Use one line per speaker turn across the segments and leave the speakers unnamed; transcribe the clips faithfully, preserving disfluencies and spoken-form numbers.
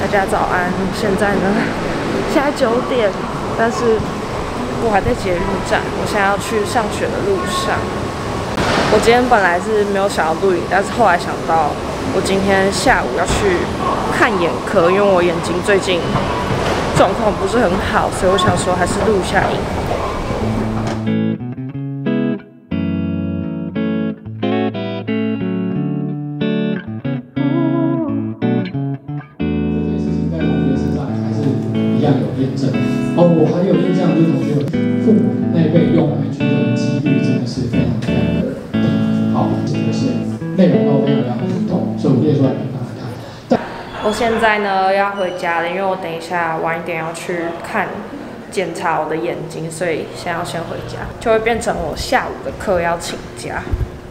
家早安，现在呢，现在九点，但是我还在捷运站，我现在要去上学的路上。我今天本来是没有想要录影，但是后来想到我今天下午要去看眼科，因为我眼睛最近状况不是很好，所以我想说还是录一下影。
验证哦，我还有印象，就是同学父母那一辈用来居的几率真的是非常非常的低。好，这个是内容都非常非常互动，所以我列出来给大家看。
我现在呢要回家了，因为我等一下晚一点要去看检查我的眼睛，所以先要先回家，就会变成我下午的课要请假。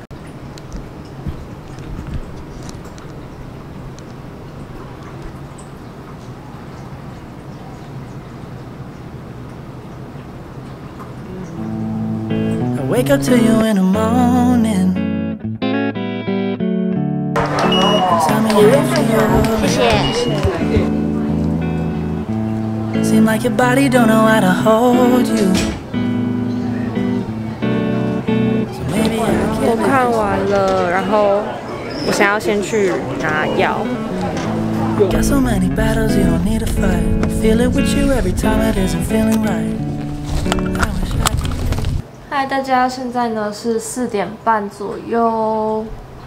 Wake up to you in the morning.
谢谢。
Seem like your body don't know how to hold you. So maybe I can.
我看完了，然后我想要先去拿药。
Got so many battles you don't need to fight. Feel it with you every time it isn't feeling right.
嗨，大家，现在呢是四点半左右。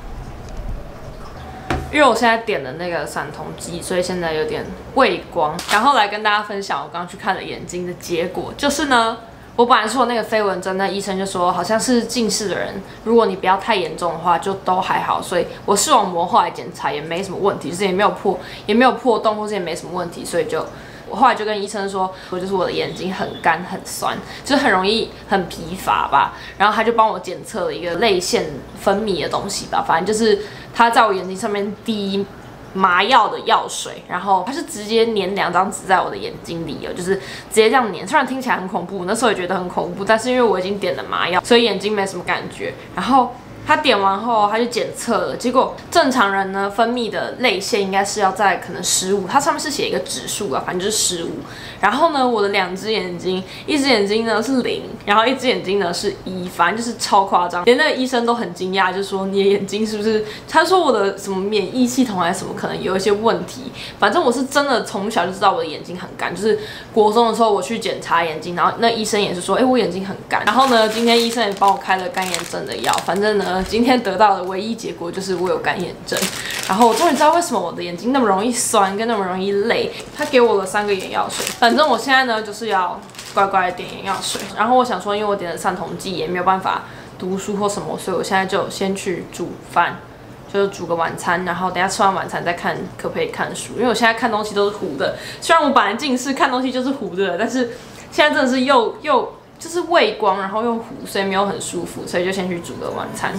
因为我现在点了那个散瞳剂，所以现在有点畏光。然后来跟大家分享我刚刚去看了眼睛的结果，就是呢，我本来说那个飞蚊症，那医生就说好像是近视的人，如果你不要太严重的话，就都还好。所以我视网膜后来检查也没什么问题，就是也没有破，也没有破洞，或是也没什么问题，所以就。 我后来就跟医生说，我就是我的眼睛很干很酸，就是很容易很疲乏吧。然后他就帮我检测了一个泪腺分泌的东西吧，反正就是他在我眼睛上面滴麻药的药水，然后他是直接粘两张纸在我的眼睛里哦，就是直接这样粘。虽然听起来很恐怖，那时候也觉得很恐怖，但是因为我已经点了麻药，所以眼睛没什么感觉。然后。 他点完后，他就检测了，结果正常人呢分泌的泪腺应该是要在可能十五，它上面是写一个指数啊，反正就是十五。然后呢，我的两只眼睛，一只眼睛呢是零，然后一只眼睛呢是一，反正就是超夸张，连那个医生都很惊讶，就说你的眼睛是不是？他说我的什么免疫系统还是什么可能有一些问题。反正我是真的从小就知道我的眼睛很干，就是国中的时候我去检查眼睛，然后那医生也是说，哎、欸，我眼睛很干。然后呢，今天医生也帮我开了干眼症的药，反正呢。 今天得到的唯一结果就是我有干眼症，然后我终于知道为什么我的眼睛那么容易酸，跟那么容易累。他给我了三个眼药水，反正我现在呢就是要乖乖的点眼药水。然后我想说，因为我点了散瞳剂，也没有办法读书或什么，所以我现在就先去煮饭，就是煮个晚餐，然后等一下吃完晚餐再看可不可以看书。因为我现在看东西都是糊的，虽然我本来近视看东西就是糊的，但是现在真的是又又。 就是畏光，然后又糊，所以没有很舒服，所以就先去煮个晚餐。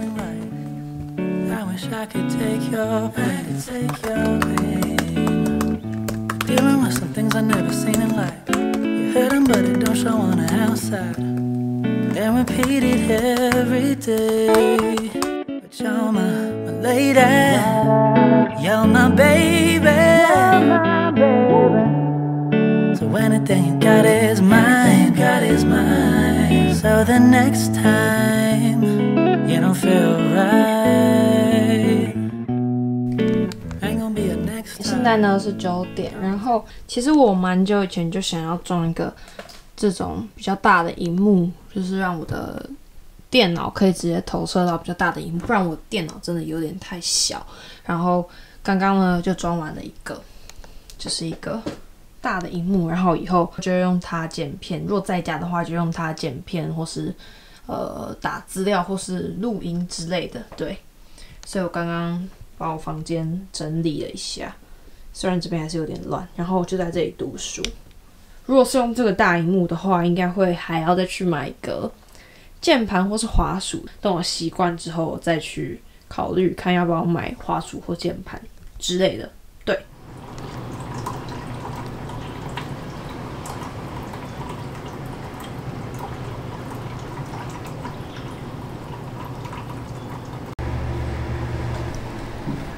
So anything you got is mine, got is mine. So the next time you don't feel right, ain't gonna be a next time.
现在呢是九点，然后其实我蛮久以前就想要装一个这种比较大的荧幕，就是让我的电脑可以直接投射到比较大的荧幕，不然我电脑真的有点太小。然后刚刚呢就装完了一个，就是一个。 大的荧幕，然后以后就用它剪片。如果在家的话，就用它剪片，或是呃打资料，或是录音之类的。对，所以我刚刚把我房间整理了一下，虽然这边还是有点乱。然后我就在这里读书。如果是用这个大荧幕的话，应该会还要再去买一个键盘或是滑鼠。等我习惯之后，我再去考虑看要不要买滑鼠或键盘之类的。对。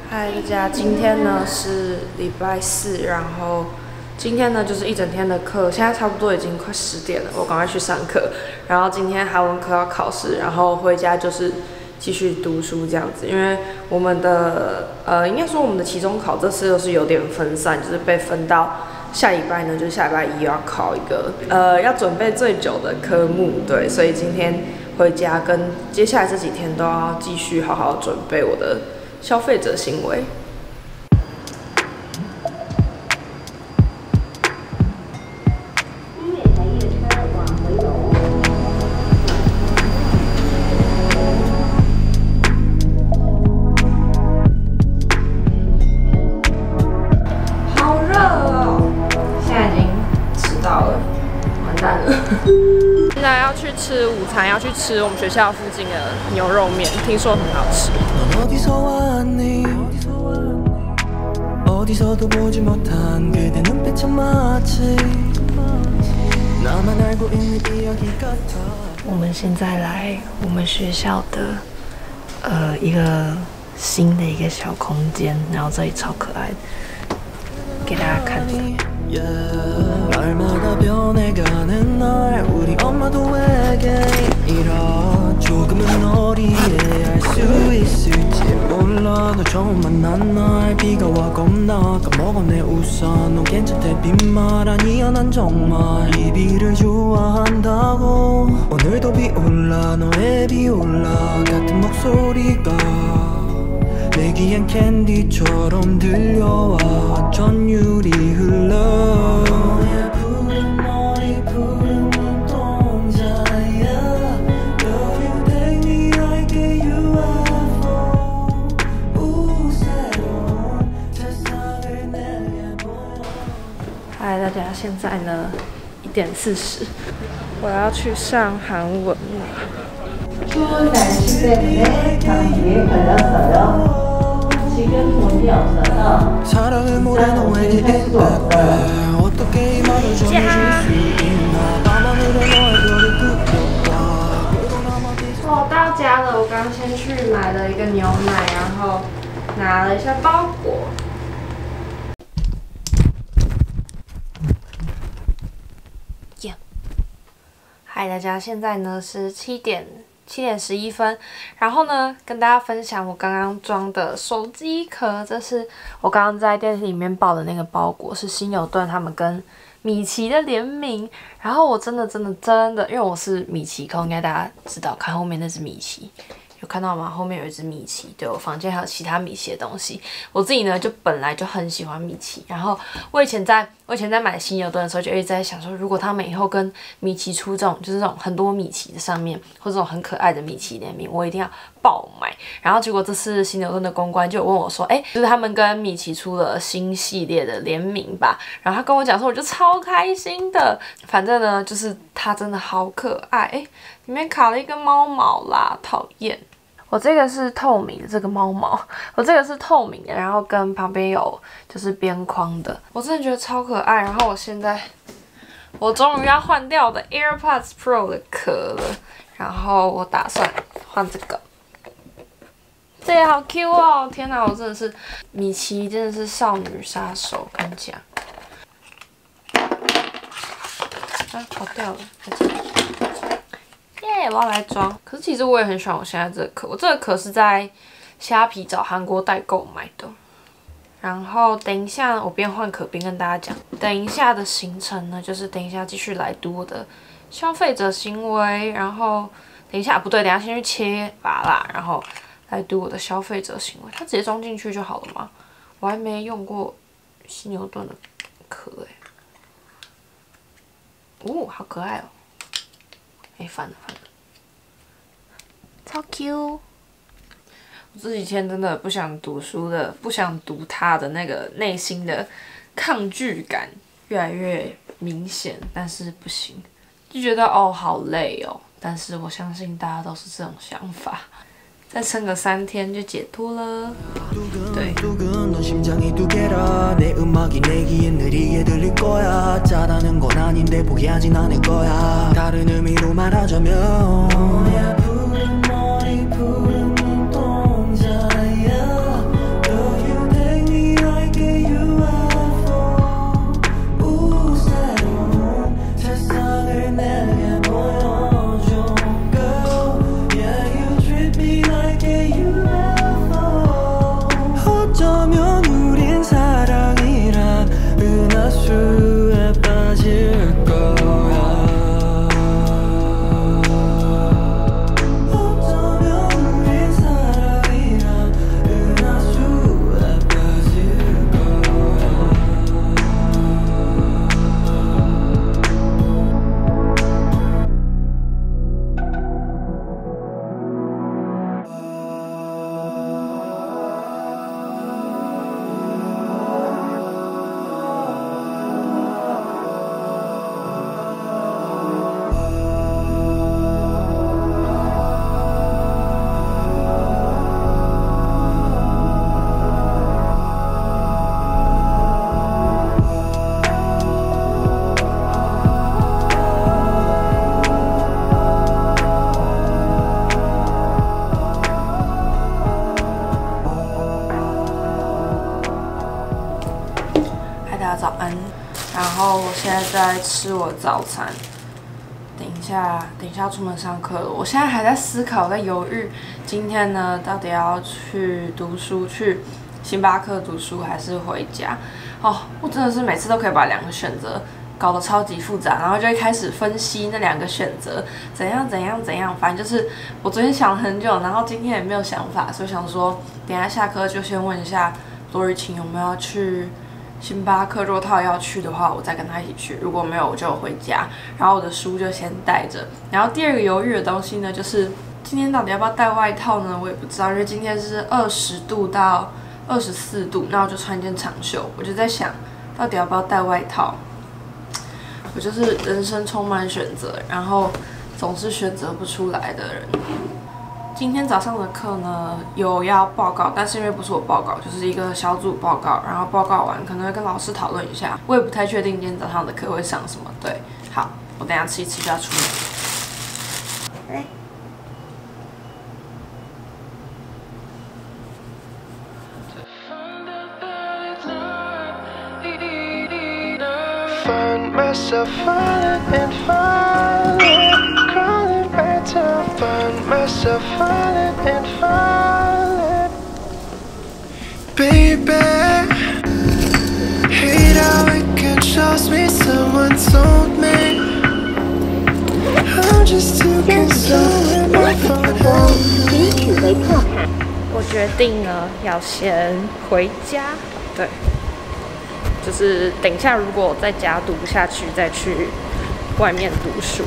嗨，大家，今天呢是礼拜四，然后今天呢就是一整天的课，现在差不多已经快十点了，我赶快去上课。然后今天韩文课要考试，然后回家就是继续读书这样子。因为我们的呃，应该说我们的期中考这次又是有点分散，就是被分到下礼拜呢，就是下礼拜一要考一个呃要准备最久的科目，对，所以今天回家跟接下来这几天都要继续好好准备我的消费者行为。好热哦！现在已经迟到了，完蛋了。现在要去吃午餐，要去吃我们学校附近的牛肉面，听说很好吃。 어디서도 보지 못한 그대 눈빛은 마치 나만 알고 있는 이야기 같아. 我们现在来我们学校的呃一个新的一个小空间，然后这里超可愛的，给大家看。 날마다 변해가는 날 우리 엄마도 왜게 이러 조금은 널 이해할 수 있을지 몰라 너 처음 만난 날 비가 와 겁나 까먹어 내 우산 넌 괜찮대 빈말 아니야 난 정말 이 비를 좋아한다고 오늘도 비 올라 너의 비올라 같은 목소리가 내 귀엔 캔디처럼 들려와 전율이 흘러 너의 푸른 머리 푸른 눈동자야 Love you take me like a 유에프오 우 새로운 세상을 내게 보여 嗨，大家，现在呢一点四十，我要去上韩文了。
추운 날씨 때문에 감기에 걸렸어요. 지금 돈이 없어서
사랑을 모래 너에게
할 수도 없어요.
어떻게 이 말을 전해줄 수 있나 밤하늘에 너의 별을 끄덕와
我到家了，我刚先去买了一个牛奶，然后拿了一下包裹。耶！嗨，大家，现在呢是七点。 七点十一分，然后呢，跟大家分享我刚刚装的手机壳，这是我刚刚在电梯里面抱的那个包裹，是新牛顿他们跟米奇的联名。然后我真的真的真的，因为我是米奇控，应该大家知道，看后面那只米奇，有看到吗？后面有一只米奇，对，我房间还有其他米奇的东西。我自己呢，就本来就很喜欢米奇，然后我以前在我以前在买新牛顿的时候，就一直在想说，如果他们以后跟米奇出这种就是这种很多米奇的上面，或者这种很可爱的米奇联名，我一定要爆买。然后结果这次新牛顿的公关就有问我说，哎，就是他们跟米奇出了新系列的联名吧？然后他跟我讲说，我就超开心的。反正呢，就是它真的好可爱，哎，里面卡了一个猫毛啦，讨厌。 我这个是透明的，这个猫毛，我这个是透明的，然后跟旁边有就是边框的，我真的觉得超可爱。然后我现在，我终于要换掉我的 AirPods Pro 的壳了，然后我打算换这个，这也好 Q 哦！天哪，我真的是米奇，真的是少女杀手，跟你讲。啊，跑掉了，再见。 耶！我要来装，可是其实我也很喜欢我现在这个壳，我这个壳是在虾皮找韩国代购买的。然后等一下我边换壳边跟大家讲，等一下的行程呢，就是等一下继续来读我的消费者行为，然后等一下不对，等一下先去切拔啦，然后来读我的消费者行为。它直接装进去就好了吗？我还没用过犀牛盾的壳哎、欸，哦，好可爱哦！ 哎，反了反了，超 Q！ 我这几天真的不想读书的，不想读它的那个内心的抗拒感越来越明显，但是不行，就觉得哦好累哦。但是我相信大家都是这种想法，再撑个三天就解脱了。对。
푸른 머리 푸른 눈동자야 Love
在在吃我早餐。等一下，等一下出门上课了。我现在还在思考，在犹豫，今天呢到底要去读书，去星巴克读书，还是回家？哦，我真的是每次都可以把两个选择搞得超级复杂，然后就会开始分析那两个选择怎样怎样怎样。反正就是我昨天想了很久，然后今天也没有想法，所以想说等一下下课就先问一下罗雨晴有没有要去星巴克，如果他要去的话，我再跟他一起去；如果没有，我就回家。然后我的书就先带着。然后第二个犹豫的东西呢，就是今天到底要不要带外套呢？我也不知道，因为今天是二十度到二十四度，那我就穿一件长袖。我就在想，到底要不要带外套？我就是人生充满选择，然后总是选择不出来的人。今天早上的课呢，有要报告，但是因为不是我报告，就是一个小组报告，然后报告完可能会跟老师讨论一下，我也不太确定今天早上的课会上什么。对，好，我等一下吃一吃就要出门。哎。
Find myself falling and falling, crawling back to find myself falling and falling. Baby, hate how it controls me. Someone told me I'm just too consumed with my phone.
我决定呢要先回家，对。就是等一下，如果在家读不下去，再去外面读书。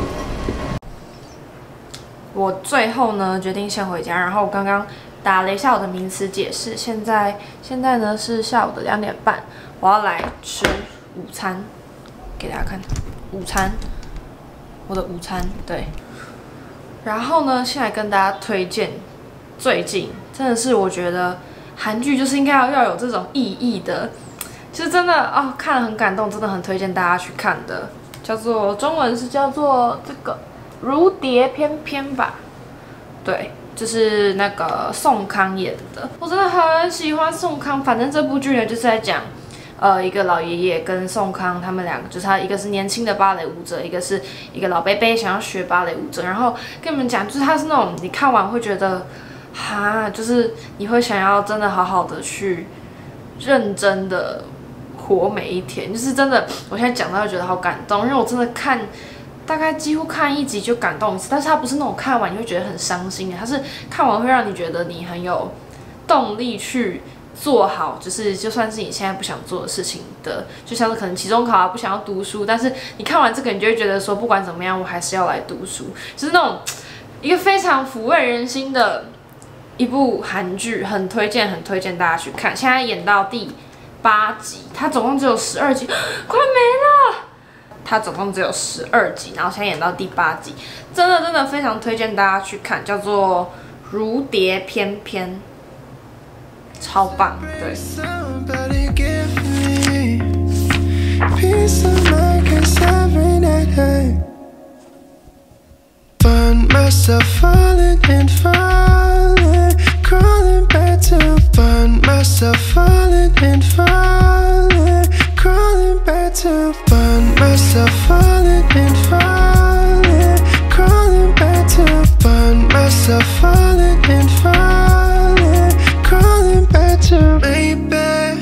我最后呢决定先回家，然后我刚刚打了一下我的名词解释。现在现在呢是下午的两点半，我要来吃午餐，给大家看午餐，我的午餐对。然后呢，现在跟大家推荐，最近真的是我觉得韩剧就是应该要要有这种意义的。就是真的哦，看了很感动，真的很推荐大家去看的，叫做中文是叫做这个《如蝶翩翩》吧，对，就是那个宋康演的，我真的很喜欢宋康。反正这部剧呢就是在讲，呃，一个老爷爷跟宋康他们两个，就是他一个是年轻的芭蕾舞者，一个是一个老伯伯想要学芭蕾舞者，然后跟你们讲，就是他是那种你看完会觉得，哈，就是你会想要真的好好的去认真的。活每一天，就是真的，我现在讲到就觉得好感动，因为我真的看，大概几乎看一集就感动一次，但是它不是那种看完你会觉得很伤心的，它是看完会让你觉得你很有动力去做好，就是就算是你现在不想做的事情的，就像是可能期中考啊不想要读书，但是你看完这个，你就会觉得说不管怎么样，我还是要来读书，就是那种一个非常抚慰人心的一部韩剧，很推荐，很推荐大家去看。现在演到第八集，它总共只有十二集，快没了。它总共只有十二集，然后现在演到第八集，真的真的非常推荐大家去看，叫做《如蝶翩翩》，超棒，对。Crawling back to find myself falling and falling, crawling back to find myself falling and falling, crawling back to find myself falling and falling, crawling back to maybe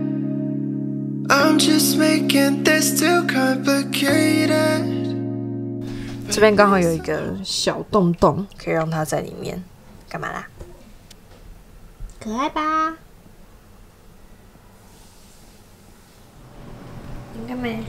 I'm just making this too complicated. 这边刚好有一个小洞洞，可以让它在里面。干嘛啦？可爱吧？应该没。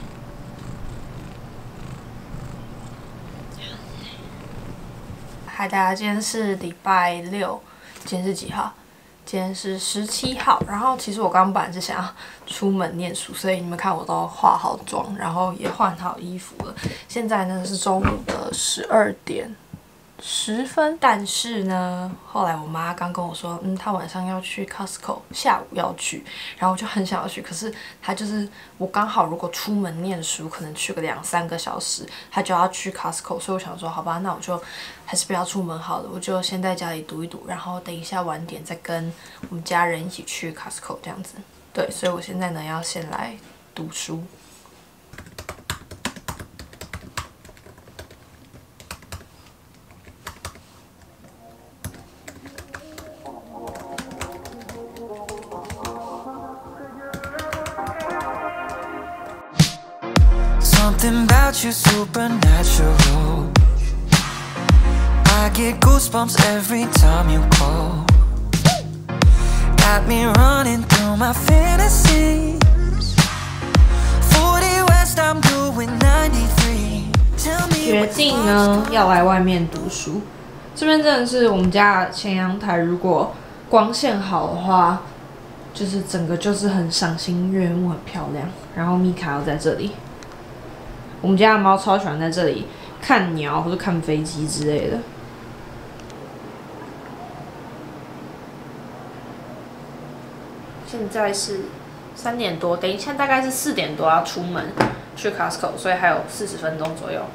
嗨，大家，今天是礼拜六，今天是几号？今天是十七号。然后其实我刚刚本来是想要出门念书，所以你们看我都化好妆，然后也换好衣服了。现在呢是中午的十二点。十分，但是呢，后来我妈刚跟我说，嗯，她晚上要去 Costco， 下午要去，然后我就很想要去，可是她就是我刚好如果出门念书，可能去个两三个小时，她就要去 Costco， 所以我想说，好吧，那我就还是不要出门好了，我就先在家里读一读，然后等一下晚点再跟我们家人一起去 Costco 这样子。对，所以我现在呢要先来读书。
about you supernatural. I get goosebumps every time you call. Got me running through my fantasies. forty West, I'm doing ninety-three. Tell me
决定呢要来外面读书。这边真的是我们家的前阳台，如果光线好的话，就是整个就是很赏心悦目，很漂亮。然后米卡又在这里，我们家的猫超喜欢在这里看鸟或者看飞机之类的。现在是三点多，等一下大概是四点多要出门去 Costco， 所以还有四十分钟左右。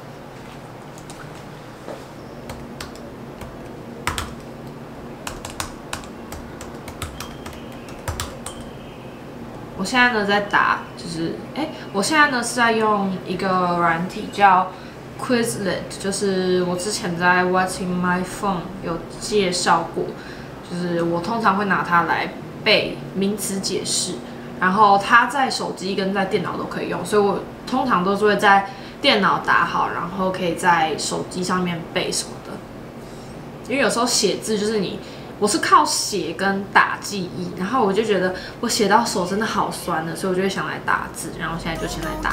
我现在呢在打，就是哎、欸，我现在呢是在用一个软体叫 Quizlet， 就是我之前在 What's in My Phone 有介绍过，就是我通常会拿它来背名词解释，然后它在手机跟在电脑都可以用，所以我通常都是会在电脑打好，然后可以在手机上面背什么的。因为有时候写字就是你。我是靠写跟打记忆，然后我就觉得我写到手真的好酸了，所以我就会想来打字，然后现在就先来打。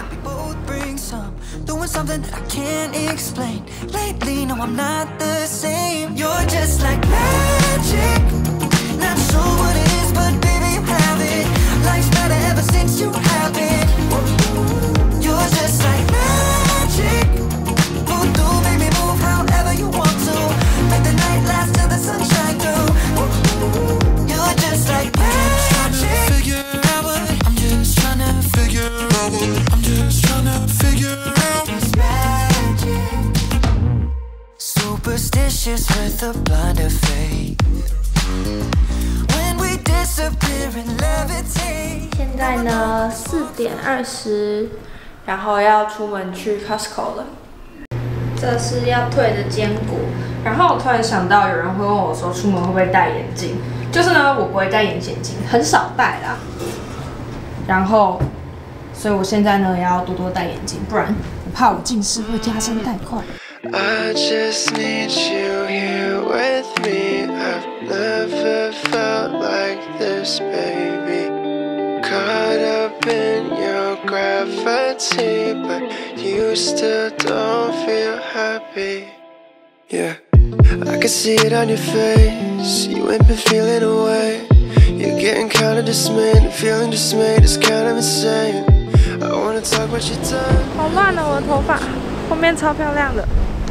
Superstitious with a blind of faith. When we disappear and levitate.
现在呢四点二十，然后要出门去 Costco 了。这是要退的坚果。然后我突然想到，有人会问我说，出门会不会戴眼镜？就是呢，我不会戴眼镜，很少戴啦。然后，所以我现在呢也要多多戴眼镜，不然我怕我近视会加深太快。
I just need you here with me. I've never felt like this, baby. Caught up in your gravity, but you still don't feel happy. Yeah, I can see it on your face. You ain't been feeling away. You're getting kinda dismayed, and feeling dismayed is kind of insane. I wanna talk about your time.
好乱哦，我的头发后面超漂亮的。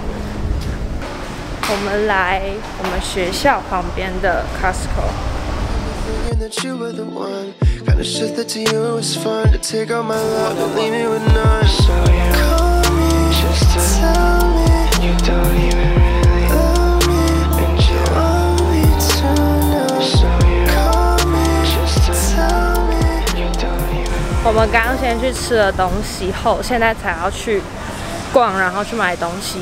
我们来我们学校旁边的 Costco。
That you were the one, kinda shit that to you was fun to take all my love and leave me with none. So you call me just to tell me you don't even really love me, and you want me to know. So you call me just to tell me you don't even.
我们刚刚先去吃了东西后，现在才要去逛，然后去买东西。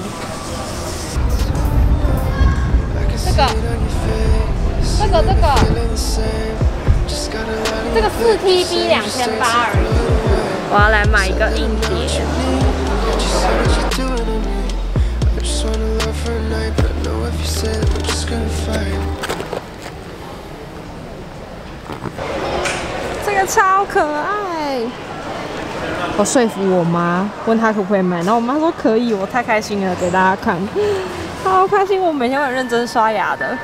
这个，这个，这个。这个四 T B 两千八而已。我要来买一个硬碟。这个超可爱。我说服我妈，问她可不可以买，然后我妈说可以，我太开心了，给大家看，好开心！我每天都很认真刷牙的。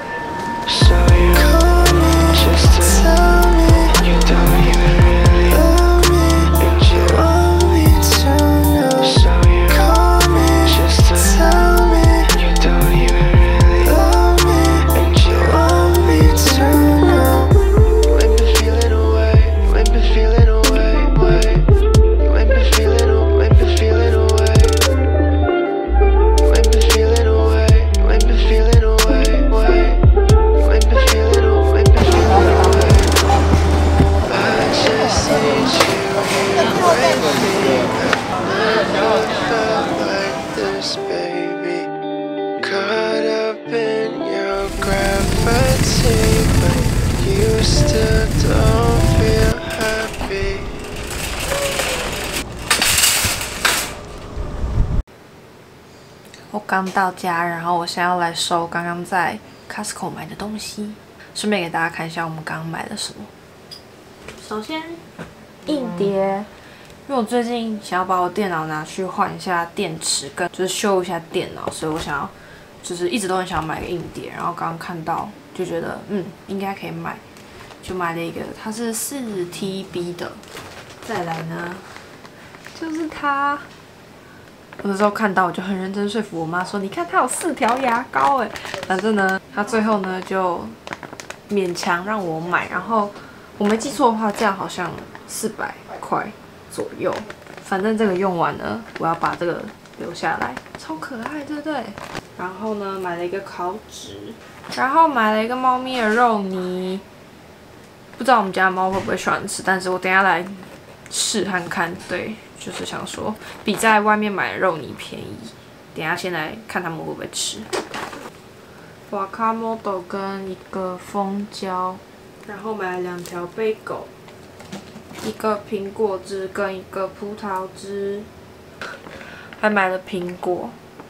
刚到家，然后我现在要来收刚刚在 Costco 买的东西，顺便给大家看一下我们刚刚买了什么。首先，硬碟，因为我最近想要把我电脑拿去换一下电池，跟就是修一下电脑，所以我想要就是一直都很想买个硬碟，然后刚刚看到就觉得嗯应该可以买，就买了一个，它是四 T B 的。再来呢，就是它。我那时候看到，我就很认真说服我妈说：“你看它有四条牙膏哎。”反正呢，它最后呢就勉强让我买，然后我没记错的话，这样好像四百块左右。反正这个用完了，我要把这个留下来，超可爱，对不对？然后呢，买了一个烤纸，然后买了一个猫咪的肉泥，不知道我们家的猫会不会喜欢吃，但是我等一下来试看看，对。就是想说，比在外面买的肉泥便宜。等一下先来看他们会不会吃。瓦卡莫豆跟一个蜂胶，然后买了两条贝狗，一个苹果汁跟一个葡萄汁，还买了苹果。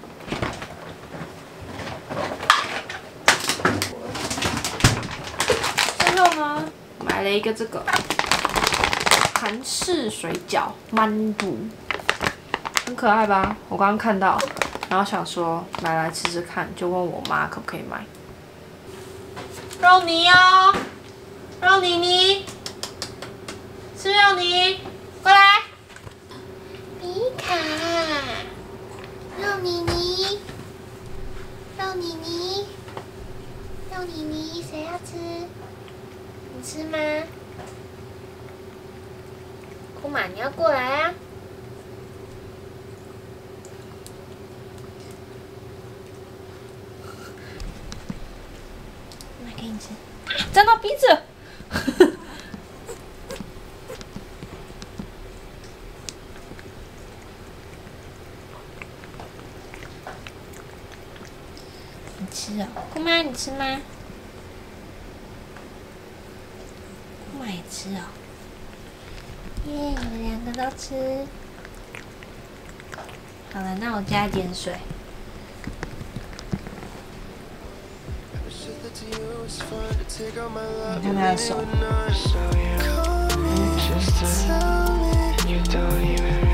最后呢，买了一个这个。韩式水饺曼肚，很可爱吧？我刚刚看到，然后想说买来吃吃看，就问我妈可不可以买。肉泥哦，肉泥泥，吃肉泥，过来。
米卡，肉泥泥，肉泥泥，肉泥泥，谁要吃？你吃吗？库玛，你要过来啊！来给你吃，啊，沾到鼻子。你吃哦，库玛，你吃吗？库玛也吃哦。耶，你们两个都吃。好了，那我加一点水。
你看他的手。